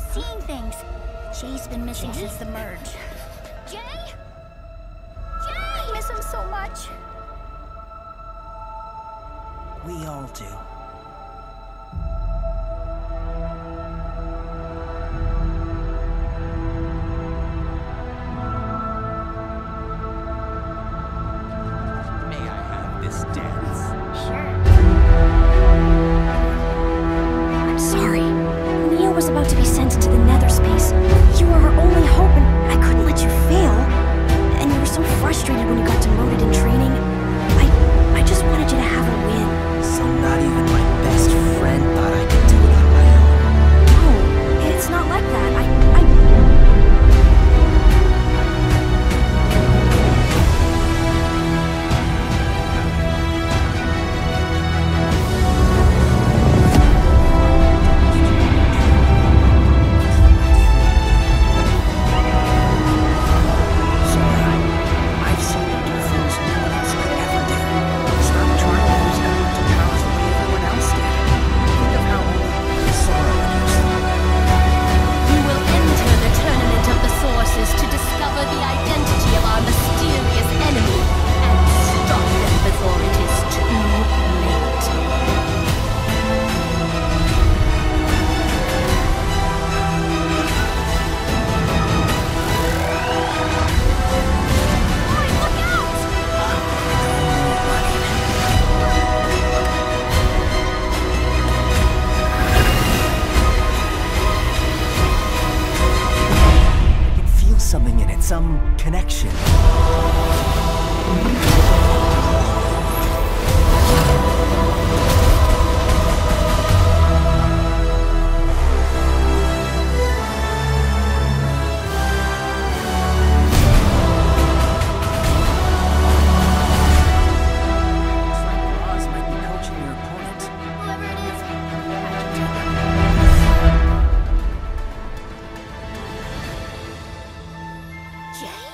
seeing things. Jay's been missing since the merge. Jay? Jay! I miss him so much. We all do. May I have this dance? Sure. I'm sorry. Neo was about to be sent into the nether space. You were our only hope, and I couldn't let you fail. And you were so frustrated when you got demoted in training. I just wanted you to have a win. So not even my best friend thought I could do it on my own. No, it's not like that. I've seen you do things no one else could ever do. Stop trying to use elemental powers the way everyone else did. Think of how only Sora would use them. You will enter the Tournament of the Sources to discover the identity of our mysterious enemy and stop them before it is too late. I can feel something in it, some connection. Looks like Roz might be coaching your opponent. Whoever it is, Jay?